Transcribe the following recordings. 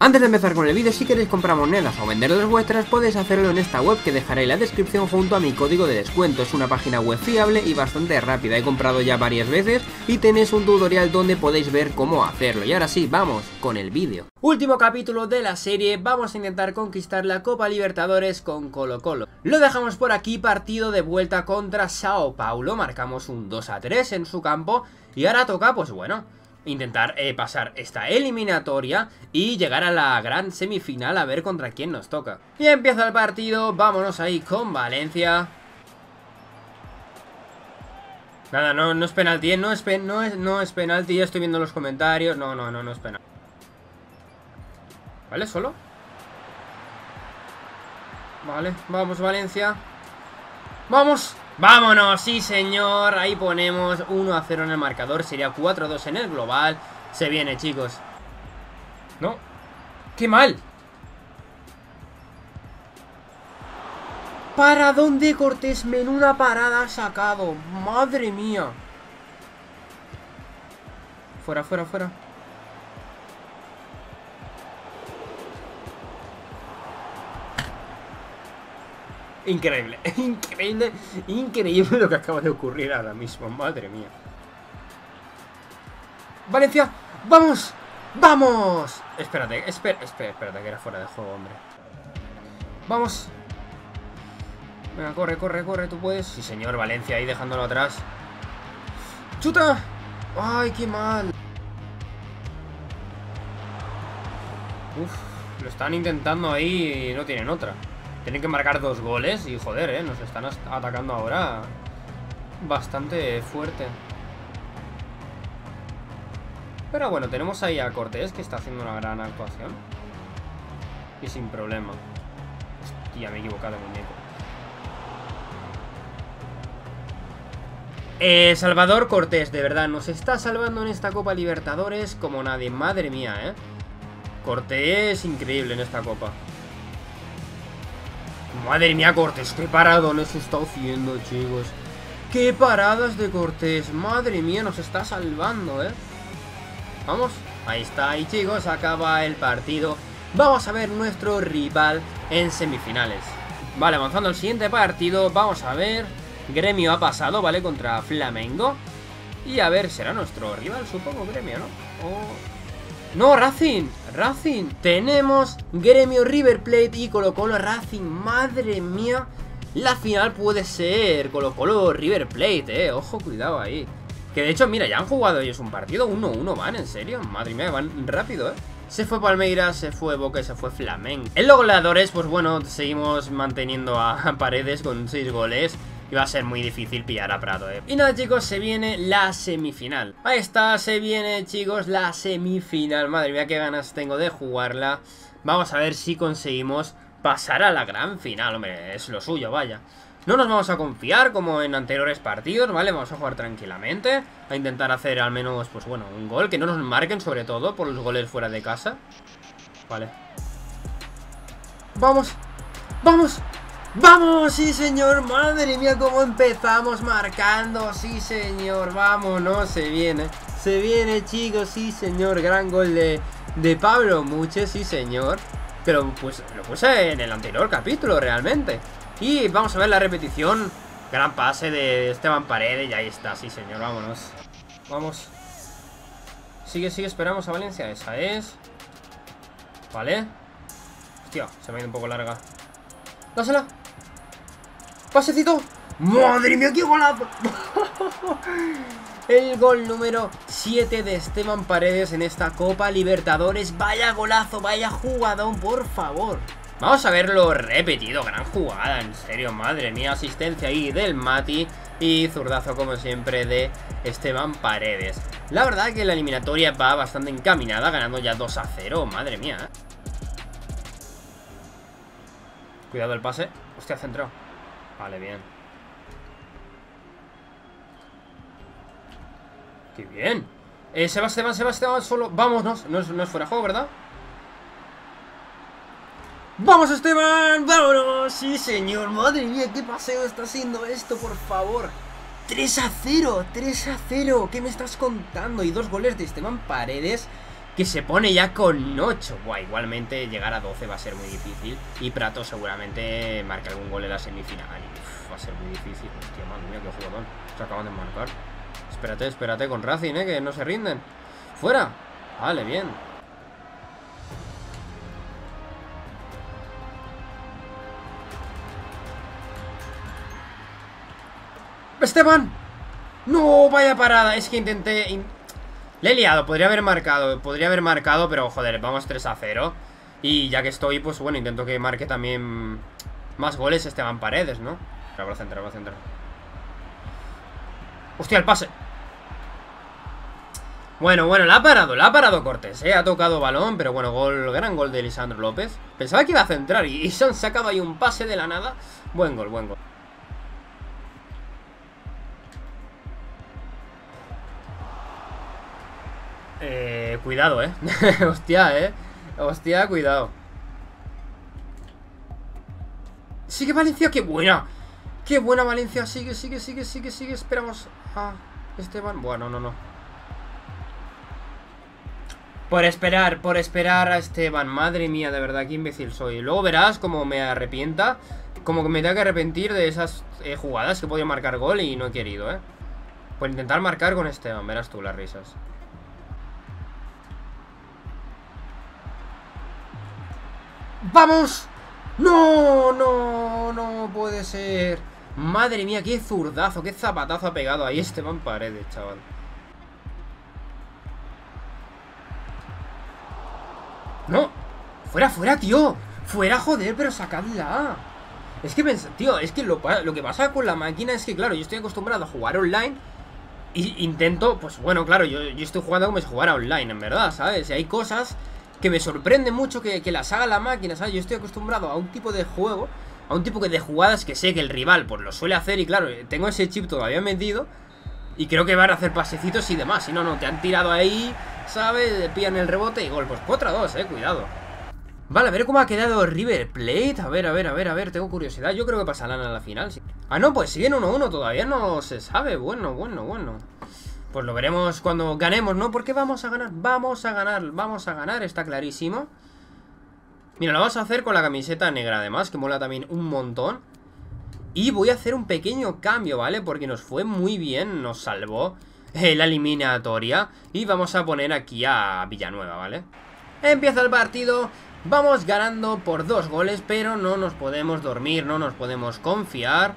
Antes de empezar con el vídeo, si queréis comprar monedas o vender las vuestras, podéis hacerlo en esta web que dejaré en la descripción junto a mi código de descuento. Es una página web fiable y bastante rápida, he comprado ya varias veces y tenéis un tutorial donde podéis ver cómo hacerlo. Y ahora sí, vamos con el vídeo. Último capítulo de la serie, vamos a intentar conquistar la Copa Libertadores con Colo-Colo. Lo dejamos por aquí, partido de vuelta contra Sao Paulo, marcamos un 2-3 en su campo y ahora toca, pues bueno, intentar pasar esta eliminatoria y llegar a la gran semifinal a ver contra quién nos toca. Y empieza el partido, vámonos ahí con Valencia. Nada, no es penalti, no es penalti, ya estoy viendo los comentarios. No es penalti. ¿Vale? ¿Solo? Vale, vamos Valencia. ¡Vamos! ¡Vámonos! ¡Sí, señor! Ahí ponemos 1-0 en el marcador. Sería 4-2 en el global. Se viene, chicos. ¡No! ¡Qué mal! Paradón de Cortés. Menuda parada ha sacado. ¡Madre mía! Fuera, fuera, fuera. Increíble, increíble lo que acaba de ocurrir ahora mismo, madre mía. Valencia, ¡vamos! ¡Vamos! Espérate, espérate, que era fuera de juego, hombre. ¡Vamos! Venga, corre, tú puedes. Sí, señor, Valencia ahí dejándolo atrás. ¡Chuta! ¡Ay, qué mal! Uf, lo están intentando ahí y no tienen otra. Tienen que marcar 2 goles y joder, nos están atacando ahora bastante fuerte. Pero bueno, tenemos ahí a Cortés que está haciendo una gran actuación. Y sin problema. Hostia, me he equivocado, muñeco. Salvador Cortés, de verdad, nos está salvando en esta Copa Libertadores como nadie. Madre mía, Cortés increíble en esta copa. Madre mía, Cortés, qué paradones se está haciendo, chicos. Qué paradas de Cortés. Madre mía, nos está salvando, Vamos, ahí está, y chicos, acaba el partido. Vamos a ver nuestro rival en semifinales. Vale, avanzando al siguiente partido. Vamos a ver, Gremio ha pasado, ¿vale? Contra Flamengo. Y a ver, será nuestro rival, supongo, Gremio, ¿no? No, Racing. Tenemos Gremio, River Plate y Colo-Colo Racing. Madre mía. La final puede ser Colo-Colo River Plate, Ojo, cuidado ahí. Que de hecho, mira, ya han jugado ellos un partido 1-1, van, en serio. Madre mía, van rápido, Se fue Palmeiras, se fue Boca y se fue Flamengo. En los goleadores, pues bueno, seguimos manteniendo a Paredes con 6 goles. Y va a ser muy difícil pillar a Prato, Y nada, chicos, se viene la semifinal. Ahí está, se viene, chicos, la semifinal. Madre mía, qué ganas tengo de jugarla. Vamos a ver si conseguimos pasar a la gran final. Hombre, es lo suyo, vaya. No nos vamos a confiar como en anteriores partidos, ¿vale? Vamos a jugar tranquilamente. A intentar hacer al menos, pues bueno, un gol. Que no nos marquen, sobre todo, por los goles fuera de casa. Vale. ¡Vamos! ¡Vamos! ¡Vamos! ¡Sí, señor! ¡Madre mía, cómo empezamos marcando! ¡Sí, señor! ¡Vámonos! Se viene, chicos, sí, señor. Gran gol de Pablo Muche, sí, señor. Que lo puse en el anterior capítulo, realmente. Y vamos a ver la repetición. Gran pase de Esteban Paredes. Y ahí está, sí, señor, vámonos. Vamos. Sigue, esperamos a Valencia. Esa es. Vale. Hostia, se me ha ido un poco larga. ¡Dásela! ¡Pasecito! ¡Madre mía, qué golazo! El gol número 7 de Esteban Paredes en esta Copa Libertadores. Vaya golazo, vaya jugadón, por favor. Vamos a verlo repetido, gran jugada, en serio, madre mía. Asistencia ahí del Mati y zurdazo, como siempre, de Esteban Paredes. La verdad que la eliminatoria va bastante encaminada, ganando ya 2-0, madre mía. Cuidado el pase. Hostia, centrado. Vale, bien. ¡Qué bien! Sebastián solo. Vámonos. No es fuera de juego, ¿verdad? ¡Vamos, Esteban! ¡Vámonos! ¡Sí, señor! ¡Madre mía! ¿Qué paseo está haciendo esto, por favor? 3-0. ¿Qué me estás contando? Y 2 goles de Esteban Paredes. que se pone ya con 8. Buah, igualmente llegar a 12 va a ser muy difícil. Y Prato seguramente marque algún gol en la semifinal. Uf, va a ser muy difícil. Hostia, madre mía, qué jugador. Se acaban de marcar. Espérate, espérate con Racing, que no se rinden. ¡Fuera! Vale, bien. ¡Esteban! ¡No! Vaya parada. Es que intenté... Le he liado. Podría haber marcado, pero joder, vamos 3-0. Y ya que estoy, pues bueno, intento que marque también más goles Esteban Paredes, ¿no? Va a centrar, va a centrar. ¡Hostia, el pase! Bueno, la ha parado Cortés, ha tocado balón, pero bueno, gran gol de Lisandro López. Pensaba que iba a centrar y se han sacado ahí un pase de la nada. Buen gol, buen gol. Cuidado, Hostia, Hostia, cuidado. Sigue Valencia, qué buena. Qué buena Valencia, sigue. Esperamos a Esteban. Bueno, no. Por esperar a Esteban. Madre mía, de verdad, qué imbécil soy. Luego verás cómo me arrepienta. Como que me tengo que arrepentir de esas jugadas que podía marcar gol y no he querido, Por intentar marcar con Esteban, verás tú las risas. ¡Vamos! No puede ser. Madre mía, qué zurdazo, qué zapatazo ha pegado ahí Esteban Paredes, chaval. ¡No! ¡Fuera, tío! ¡Fuera, joder, pero sacadla! Es que, tío, es que lo que pasa con la máquina es que, claro, yo estoy acostumbrado a jugar online y intento, pues bueno, claro, yo estoy jugando como si jugara online, en verdad, ¿sabes? Y hay cosas que me sorprende mucho que las haga la máquina, ¿sabes? Yo estoy acostumbrado a un tipo de juego, a un tipo de jugadas que sé que el rival pues lo suele hacer y claro, tengo ese chip todavía metido y creo que van a hacer pasecitos y demás. Si no, te han tirado ahí, ¿sabes? Pillan el rebote y gol. Pues 4-2, cuidado. Vale, a ver cómo ha quedado River Plate. A ver, tengo curiosidad. Yo creo que pasarán a la final, sí. Ah, no, pues siguen 1-1, todavía no se sabe. Bueno. Pues lo veremos cuando ganemos, ¿no? Porque vamos a ganar, está clarísimo. Mira, lo vamos a hacer con la camiseta negra además, que mola también un montón. Y voy a hacer un pequeño cambio, ¿vale? Porque nos fue muy bien, nos salvó la eliminatoria. Y vamos a poner aquí a Villanueva, ¿vale? Empieza el partido, vamos ganando por 2 goles, pero no nos podemos dormir, no nos podemos confiar.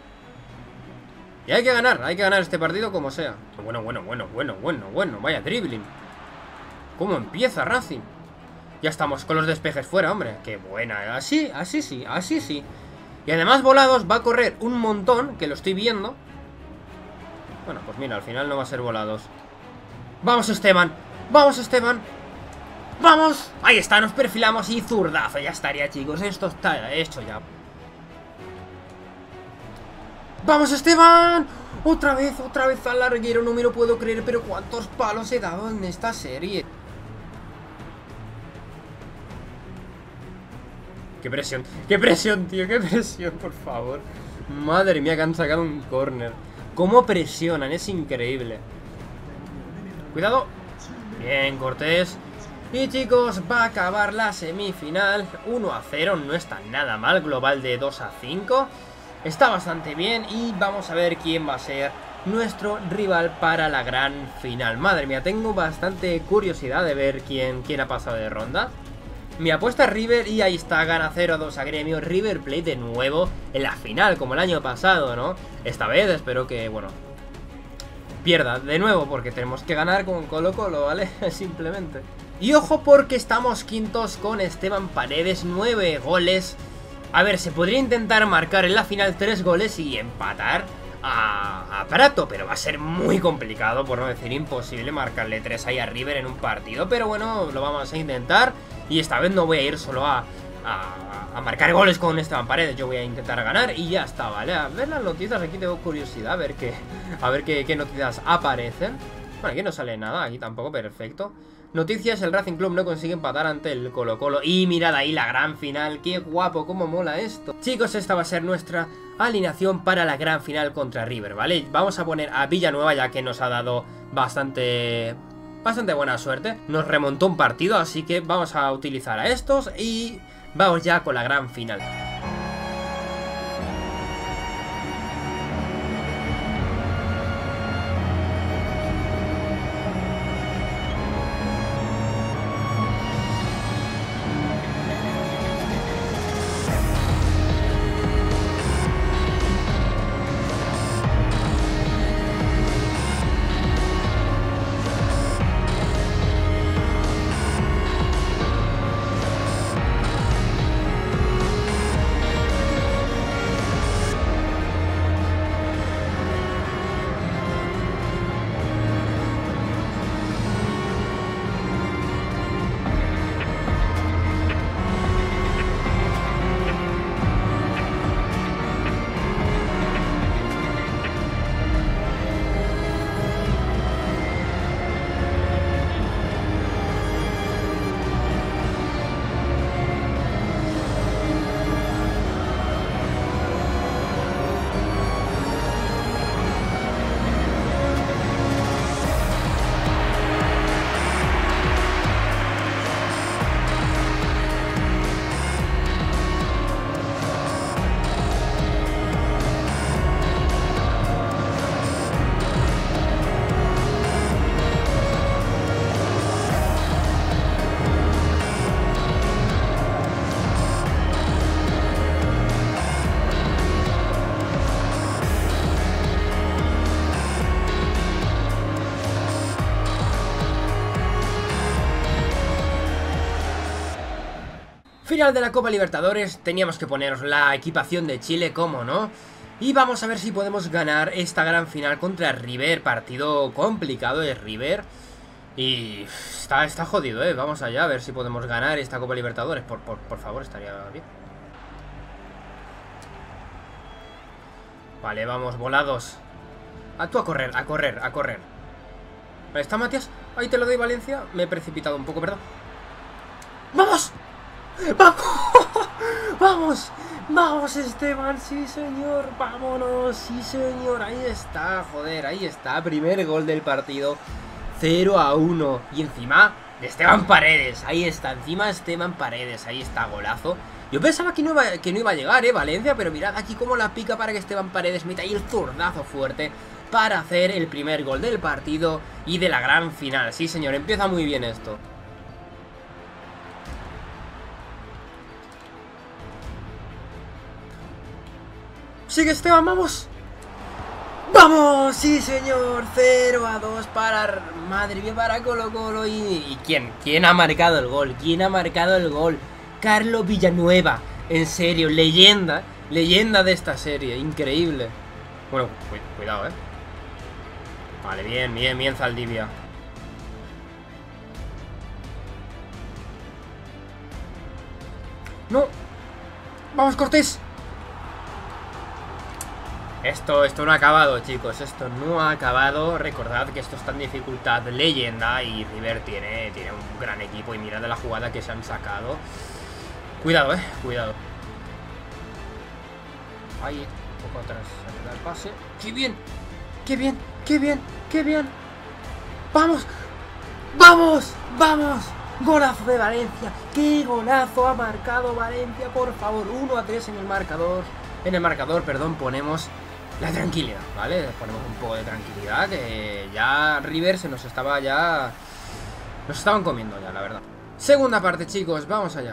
Y hay que ganar este partido como sea. Bueno, vaya dribbling. ¿Cómo empieza Racing? Ya estamos con los despejes fuera, hombre. Qué buena, así sí. Y además volados va a correr un montón, que lo estoy viendo. Bueno, pues mira, al final no va a ser volados. ¡Vamos, Esteban! ¡Vamos! Ahí está, nos perfilamos y zurdazo. Ya estaría, chicos, esto está hecho ya. ¡Vamos, Esteban! Otra vez al larguero, no me lo puedo creer. Pero cuántos palos he dado en esta serie. Qué presión, tío, qué presión, por favor. Madre mía, que han sacado un córner. Cómo presionan, es increíble. Cuidado. Bien, Cortés. Y chicos, va a acabar la semifinal 1-0, no está nada mal. Global de 2-5. Está bastante bien y vamos a ver quién va a ser nuestro rival para la gran final. Madre mía, tengo bastante curiosidad de ver quién ha pasado de ronda. Mi apuesta es River y ahí está, gana 0-2 a Gremio. River Plate de nuevo en la final, como el año pasado, ¿no? Esta vez espero que, bueno, pierda de nuevo, porque tenemos que ganar con Colo-Colo, ¿vale? Simplemente. Y ojo porque estamos quintos con Esteban Paredes, 9 goles. A ver, se podría intentar marcar en la final 3 goles y empatar a Prato, pero va a ser muy complicado, por no decir imposible, marcarle 3 ahí a River en un partido. Pero bueno, lo vamos a intentar. Y esta vez no voy a ir solo a marcar goles con Esteban Paredes. Yo voy a intentar ganar y ya está, ¿vale? A ver las noticias, aquí tengo curiosidad, a ver qué noticias aparecen. Bueno, aquí no sale nada, aquí tampoco, perfecto. Noticias, el Racing Club no consigue empatar ante el Colo-Colo. Y mirad ahí la gran final, qué guapo, cómo mola esto. Chicos, esta va a ser nuestra alineación para la gran final contra River, ¿vale? Vamos a poner a Villanueva, ya que nos ha dado bastante bastante buena suerte. Nos remontó un partido, así que vamos a utilizar a estos y vamos ya con la gran final. Final de la Copa Libertadores, teníamos que ponernos la equipación de Chile, ¿cómo no? Y vamos a ver si podemos ganar esta gran final contra River, partido complicado de River. Y está jodido, ¿eh? Vamos allá a ver si podemos ganar esta Copa Libertadores, por favor, estaría bien. Vale, vamos, volados. Tú a correr, a correr, a correr. Ahí está Matías, ahí te lo doy Valencia. Me he precipitado un poco, perdón. ¡Vamos! ¡Vamos! ¡Vamos! ¡Vamos, Esteban! ¡Sí, señor! ¡Vámonos! ¡Sí, señor! Ahí está, joder, ahí está. Primer gol del partido. 0-1. Y encima de Esteban Paredes. Ahí está, encima Esteban Paredes. Ahí está, golazo. Yo pensaba que no iba a llegar, Valencia. Pero mirad aquí cómo la pica para que Esteban Paredes meta ahí el zurdazo fuerte para hacer el primer gol del partido y de la gran final. Sí, señor, empieza muy bien esto. ¡Sigue Esteban, vamos! ¡Vamos! ¡Sí, señor! 0-2 para... Madre mía, para Colo Colo. ¿Y quién ha marcado el gol? ¿Quién ha marcado el gol? Carlos Villanueva. En serio, leyenda. Leyenda de esta serie. Increíble. Bueno, cuidado, Vale, bien, Zaldivia. ¡No! ¡Vamos, Cortés! Esto no ha acabado, chicos. Esto no ha acabado. Recordad que esto está en dificultad leyenda. Y River tiene un gran equipo. Y mirad la jugada que se han sacado. Cuidado, cuidado. Ahí, un poco atrás. Se el pase. ¡Qué bien! ¡Qué bien! ¡Qué bien! ¡Qué bien! ¡Vamos! ¡Vamos! ¡Vamos! ¡Golazo de Valencia! ¡Qué golazo ha marcado Valencia! Por favor, 1-3 en el marcador. En el marcador, perdón, ponemos la tranquilidad, ¿vale? Ponemos un poco de tranquilidad, que ya River se nos estaba ya... Nos estaban comiendo ya, la verdad. Segunda parte, chicos, vamos allá.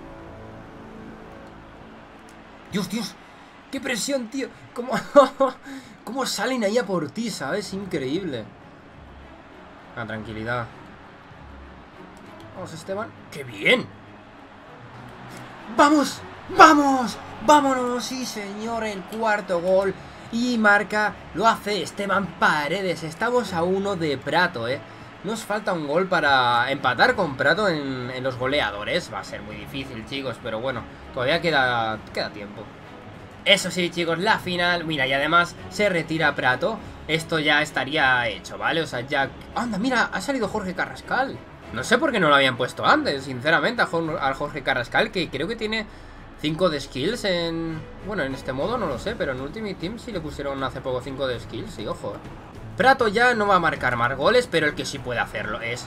Dios, Dios, qué presión, tío. ¿Cómo salen ahí a por ti, ¿sabes? Increíble. La tranquilidad. Vamos, Esteban. ¡Qué bien! ¡Vamos! ¡Vamos! ¡Vámonos! Sí, señor, el cuarto gol. Y marca, lo hace Esteban Paredes. Estamos a 1 de Prato, Nos falta un gol para empatar con Prato en los goleadores. Va a ser muy difícil, chicos, pero bueno, todavía queda tiempo. Eso sí, chicos, la final. Mira, y además se retira Prato. Esto ya estaría hecho, ¿vale? O sea, ya... ¡Anda, mira! Ha salido Jorge Carrascal. No sé por qué no lo habían puesto antes, sinceramente, al Jorge Carrascal, que creo que tiene 5 de skills en... Bueno, en este modo no lo sé, pero en Ultimate Team sí le pusieron hace poco 5 de skills, y ojo. Prato ya no va a marcar más goles, pero el que sí puede hacerlo es...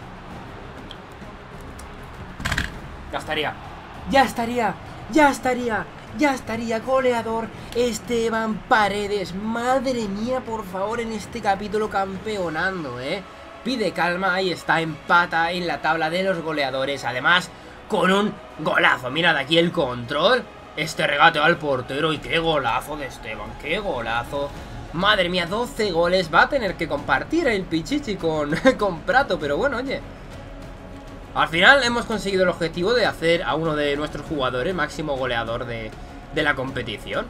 Ya estaría. Ya estaría. Ya estaría. Ya estaría, goleador Esteban Paredes. Madre mía, por favor, en este capítulo campeonando, Pide calma, ahí está, empata en la tabla de los goleadores. Además, con un golazo. Mirad aquí el control. Este regate al portero y qué golazo de Esteban, qué golazo. Madre mía, 12 goles. Va a tener que compartir el Pichichi con Prato, pero bueno, oye. Al final hemos conseguido el objetivo de hacer a uno de nuestros jugadores máximo goleador de la competición.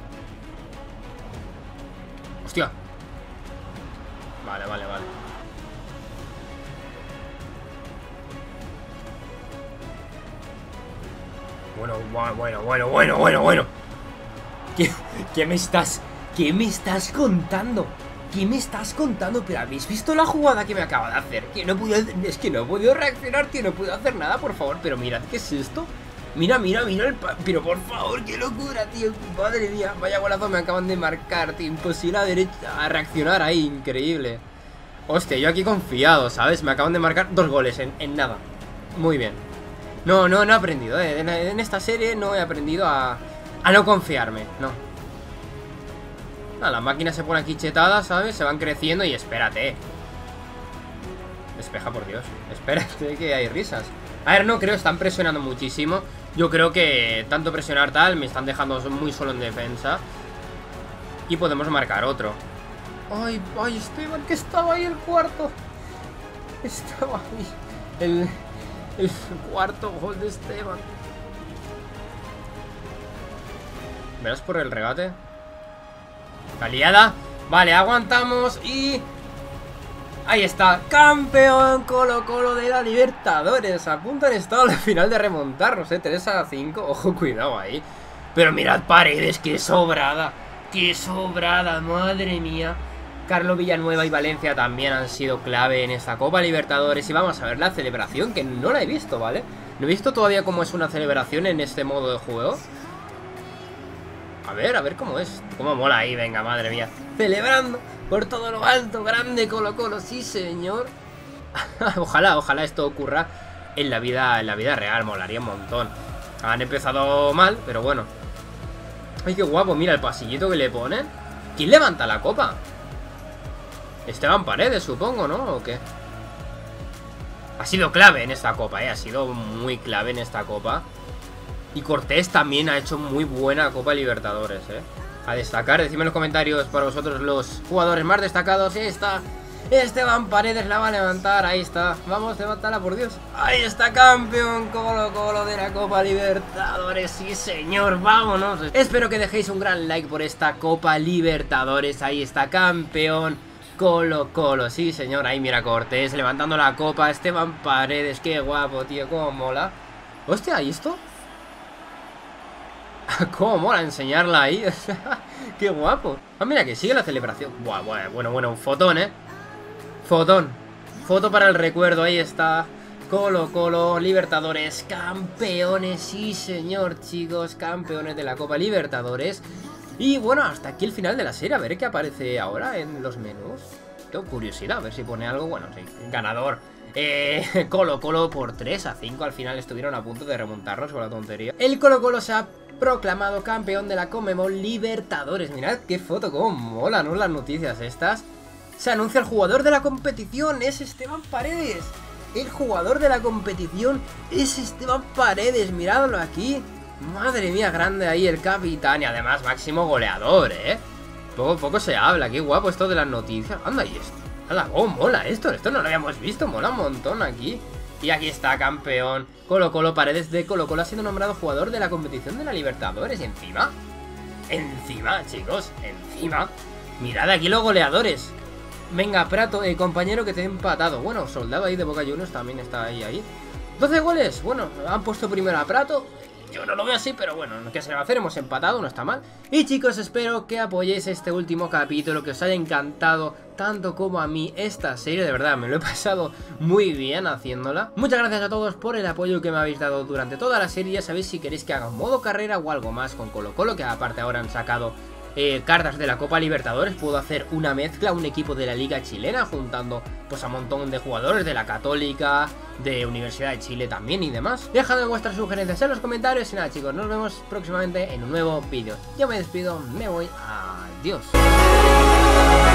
Hostia. Vale. Bueno. ¿Qué me estás contando? ¿Qué me estás contando? Pero ¿habéis visto la jugada que me acaba de hacer? Que no puedo, es que no he podido reaccionar, tío, no puedo hacer nada, por favor. Pero mirad, ¿qué es esto? Mira pero por favor, qué locura, tío. Madre mía, vaya golazo me acaban de marcar, tío. Imposible a reaccionar ahí, increíble. Hostia, yo aquí confiado, ¿sabes? Me acaban de marcar 2 goles en nada. Muy bien. No he aprendido, en esta serie no he aprendido a no confiarme, no. La máquina se pone aquí chetada, ¿sabes? Se van creciendo y espérate. Despeja, por Dios. Espérate que hay risas. A ver, no creo, están presionando muchísimo. Yo creo que tanto presionar tal me están dejando muy solo en defensa. Y podemos marcar otro. Ay, Esteban, que estaba ahí el cuarto. Estaba ahí el cuarto gol de Esteban. ¿Verás por el regate? Caliada. Vale, aguantamos y... Ahí está, campeón Colo-Colo de la Libertadores. A punto han estado al final de remontarnos, 3-5. Ojo, cuidado ahí. Pero mirad Paredes, qué sobrada. Qué sobrada, madre mía. Carlos Villanueva y Valencia también han sido clave en esta Copa Libertadores. Y vamos a ver la celebración, que no la he visto, ¿vale? No he visto todavía cómo es una celebración en este modo de juego. A ver cómo es. Cómo mola ahí, venga, madre mía. Celebrando por todo lo alto, grande Colo-Colo, sí señor. Ojalá esto ocurra en la vida real, molaría un montón. Han empezado mal, pero bueno. Ay, qué guapo, mira el pasillito que le ponen. ¿Quién levanta la copa? Esteban Paredes, supongo, ¿no? ¿O qué? Ha sido clave en esta copa, ha sido muy clave en esta copa. Y Cortés también ha hecho muy buena Copa Libertadores, a destacar. Decidme en los comentarios para vosotros los jugadores más destacados. Ahí está Esteban Paredes, la va a levantar, ahí está. Vamos, levántala, por Dios. Ahí está, campeón Colo-Colo de la Copa Libertadores. Sí, señor, vámonos. Espero que dejéis un gran like por esta Copa Libertadores. Ahí está, campeón Colo-Colo, sí, señor. Ahí mira Cortés levantando la copa. Esteban Paredes, qué guapo, tío, cómo mola. Hostia, ¿y esto? Cómo mola enseñarla ahí. Qué guapo. Ah, mira que sigue la celebración. Buah, bueno, un fotón, Foto para el recuerdo, ahí está. Colo-Colo, Libertadores, campeones. Sí, señor, chicos, campeones de la Copa Libertadores. Y bueno, hasta aquí el final de la serie. A ver qué aparece ahora en los menús. Tengo curiosidad, a ver si pone algo. Bueno, sí, ganador. Colo-Colo por 3-5. Al final estuvieron a punto de remontarnos con la tontería. El Colo-Colo se ha proclamado campeón de la Conmebol Libertadores. Mirad qué foto, cómo mola, ¿no? Las noticias estas. Se anuncia el jugador de la competición, es Esteban Paredes. El jugador de la competición es Esteban Paredes, miradlo aquí. Madre mía, grande ahí el capitán y además máximo goleador, Poco se habla, qué guapo esto de las noticias. Anda, y esto. Anda, oh, mola esto no lo habíamos visto, mola un montón aquí. Y aquí está, campeón Colo-Colo. Paredes de Colo-Colo ha sido nombrado jugador de la competición de la Libertadores. Y encima, chicos, mirad aquí los goleadores. Venga, Prato, compañero que te he empatado. Bueno, Soldado ahí de Boca Juniors también está ahí 12 goles, bueno, han puesto primero a Prato. Yo no lo veo así, pero bueno, ¿qué se le va a hacer? Hemos empatado, no está mal. Y chicos, espero que apoyéis este último capítulo, que os haya encantado tanto como a mí esta serie. De verdad, me lo he pasado muy bien haciéndola. Muchas gracias a todos por el apoyo que me habéis dado durante toda la serie. Ya sabéis si queréis que haga un modo carrera o algo más con Colo-Colo, que aparte ahora han sacado cartas de la Copa Libertadores. Puedo hacer una mezcla, un equipo de la Liga Chilena, juntando pues a un montón de jugadores de la Católica, de Universidad de Chile también y demás. Dejadme vuestras sugerencias en los comentarios y nada, chicos, nos vemos próximamente en un nuevo vídeo. Yo me despido, me voy, adiós.